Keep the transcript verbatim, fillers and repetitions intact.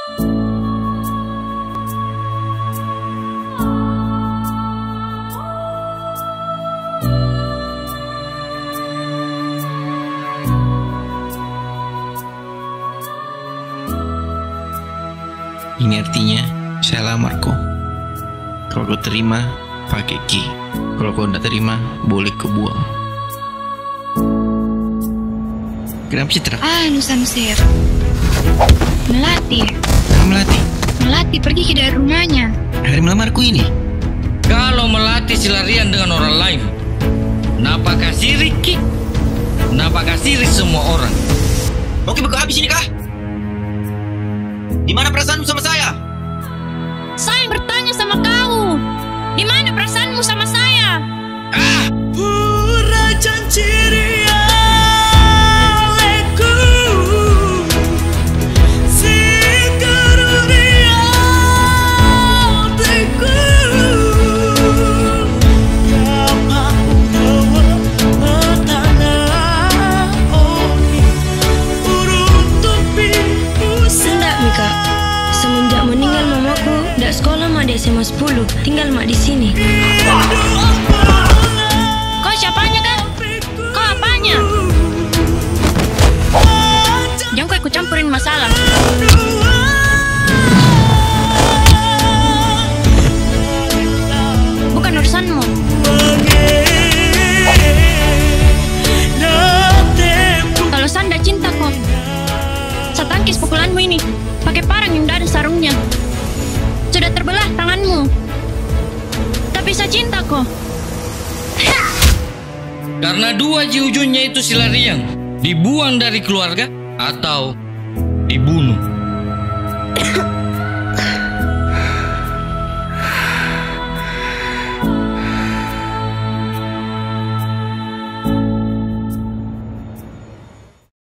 Ini artinya saya lamar kau. Kalau kau terima, pakai ki. Kalau kau tidak terima, boleh kau buang. Kenapa Citra? Ah, Nusa Nusir. Melati. Kenapa Melati? Melati pergi ke dari rumahnya. Hari melamarku ini. Kalau Melati silarian dengan orang lain, kenapa kasih Riki? Kenapa kasih semua orang? Oke, beku habis ini kah? Di mana perasaanmu sama saya? Saya bertanya sama kau. Di mana perasaanmu sama saya? Ah! Pura canciria leku sikaruria teku Yapa unawa matana oni urung tupi usa. Enggak, Mika. Semenjak meninggal mamaku, ndak sekolah mak di S M A sepuluh, tinggal mak di sini. Kau siapanya kan? Kau apanya? Jangan kau ikut campurin masalah. Bukan urusanmu. Kalau Sanda cinta kok, saya tangkis pukulanmu ini pakai parang yang tidak ada sarungnya. Sudah terbelah tanganmu, tapi saya cinta kok. Karena dua ji ujungnya itu silarian, dibuang dari keluarga atau dibunuh.